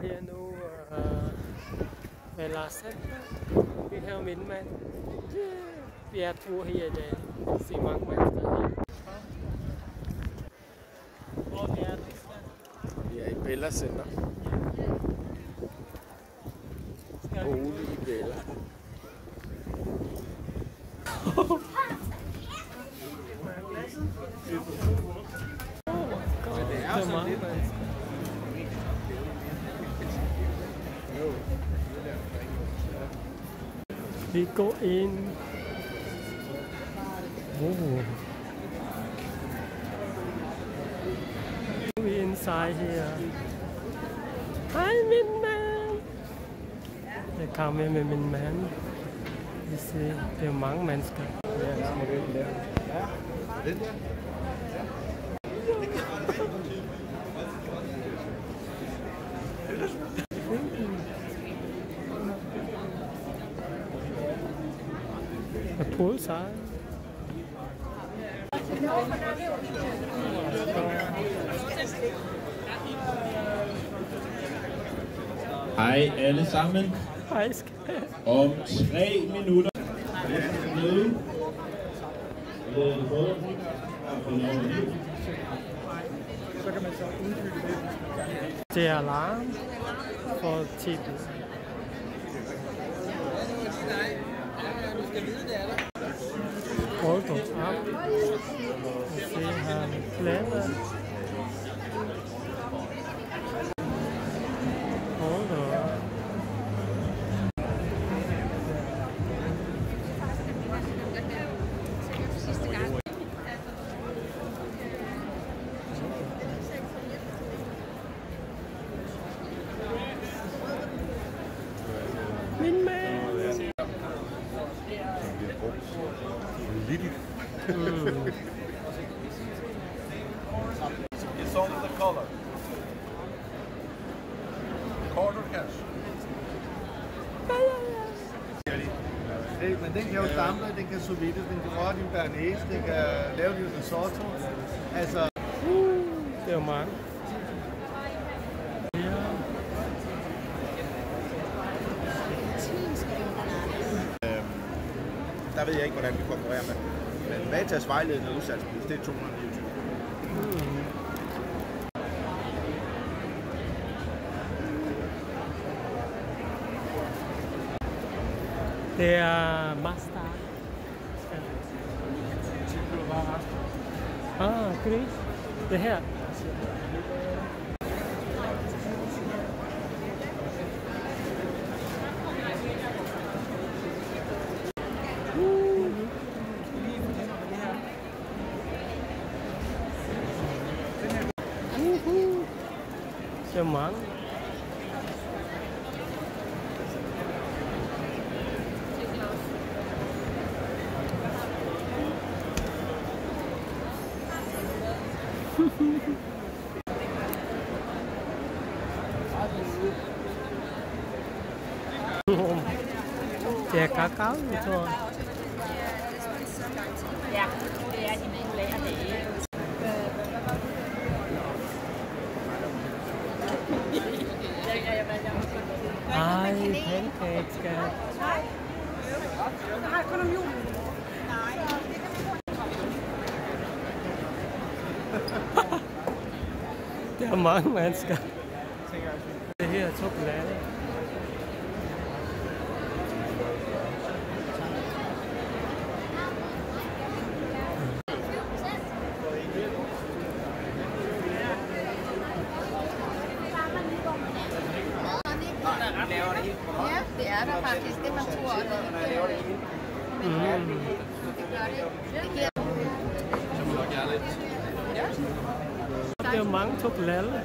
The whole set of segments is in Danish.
her nu ved La Center. Vi har min mand. Vi er tur her i dag. Se mange mennesker her. Hvor er det? Vi er i Bella Center. Bolig i Bella. Det er mange mennesker. Vi går ind. Vi er inside her. Hej min mand. Jeg kommer med min mand. Vi ser, det er mange mennesker. A poolside. Hej alle sammen. Hej. Om 3 minutter. Så kan man så udfylde det. Det er alarm for titlen. Hold op. Se her planer. Hold op. Min mand. It's only the color. Card or cash? Men den kan jo stampe, den kan sous vide, den kan røre din bernæse, den kan lave din risotto. Altså... Det er mange. Der ved jeg ikke, hvordan vi konkurrerer med. Men Matas vejledende udsalgspris, det er 229. Det er Mazda. Gris. Det her. Det er mange. Det er kakao, jeg tror. Ja, det er de populære dage. Ej, pancakes, skat. Nej. Jeg har kun om julen. Nej. Det er mange mennesker. Det her er chokolade. Ja, det er der faktisk. Det man tror, det gør det. Det er mange chokolade.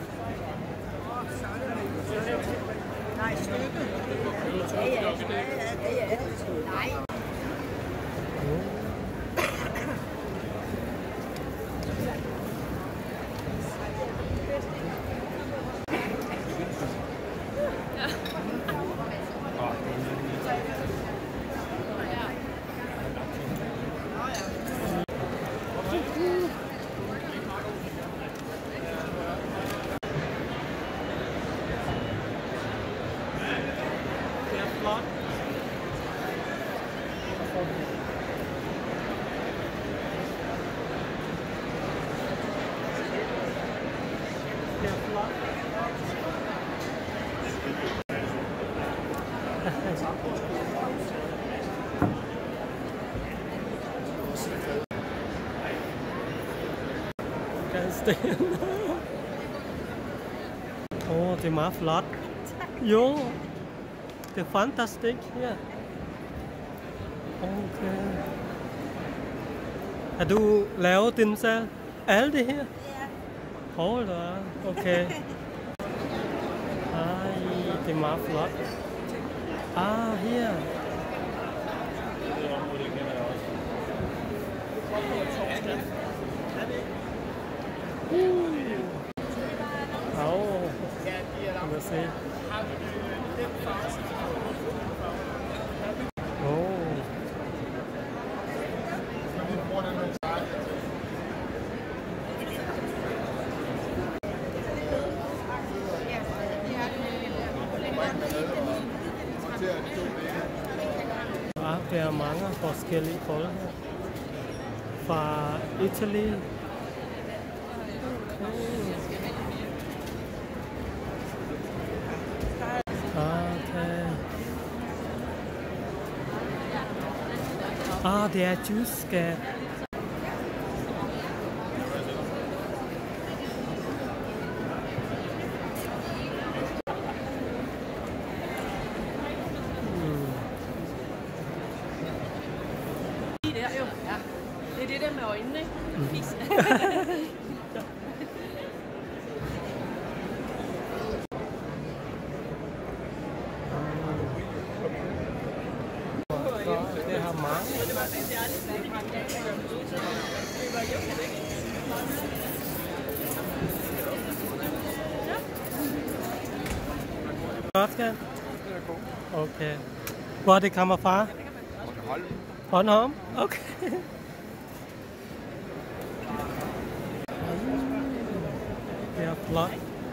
Nej, stykke. Ja. Nej. Det er meget flot. Jo, det er fantastisk her. Okay. Har du lavet den selv? Alt det her? Ja. Hold da, okay. Ej, det er meget flot. Her. Kan man se. Der er mange forskellige folk her. Fra Italien. Det er tysk. Det er det der med øjnene, ikke? Det har mange. Godt, skal. Okay. Hvor er det kommer fra? Bornholm. Okay. Det er flot.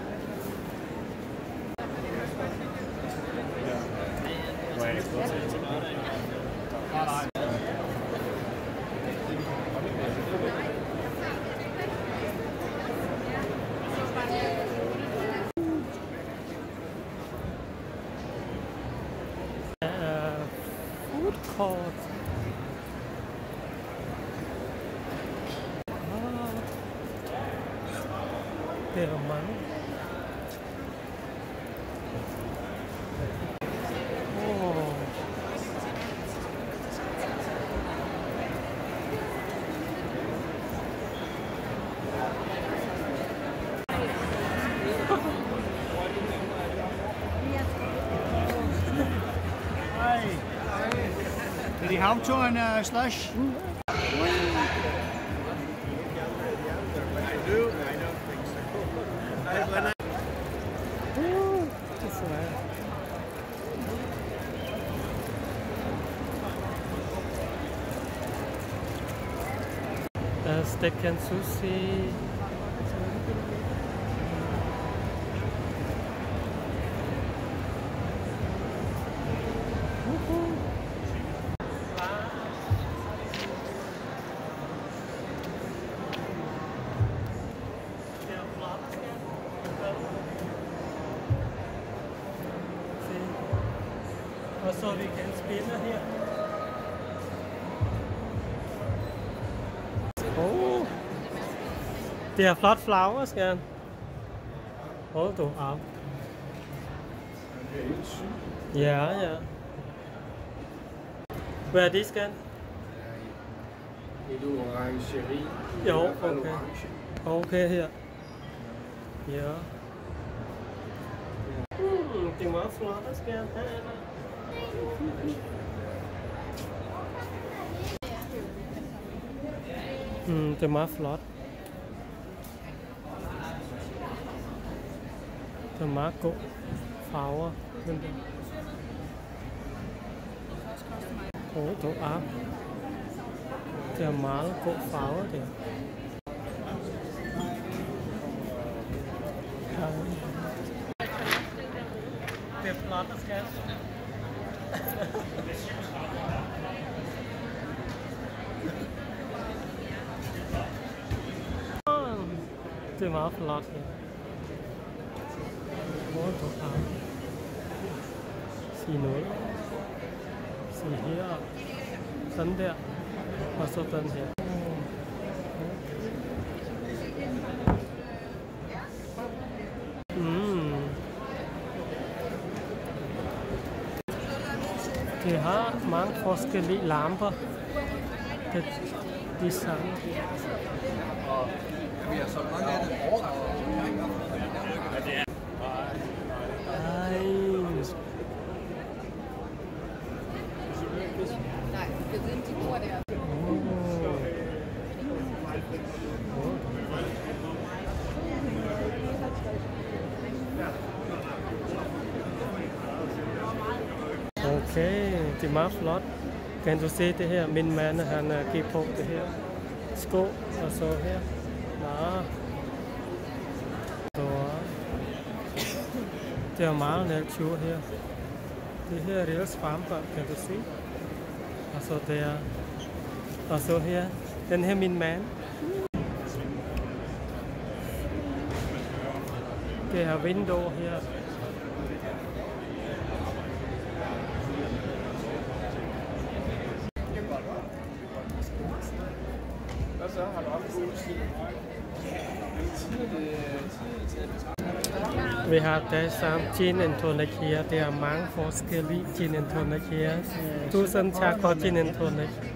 Food court. Det er mange. Did he have to on slush? I don't think so. Steak and sushi. So we can spin here. Det er flot flowers, skal. Hold du op. Ja. Hvad er det, skal? Det er orangeri. Jo, okay. Okay, her. Ja. Det er meget flot, skal. Det er meget flot. Det er meget god farver. Du op. Det er meget god farver der. Det er flot, der skal. Det er meget flot her. total. See no. See here. Turn there. Also turn here. De har mange forskellige lamper. Design. Okay, det er meget flot. Kan du se det her? Min mand han gik på det her sko og så her. Nå. Så det er meget natur her. Det her er reelt svamper, kan du se? Og så der. Og så her. Den her min mand. Det her vindue her. Vi har der samme gin and tonic her. Det er mange forskellige gin and tonic her. Tusind tak for gin and tonic.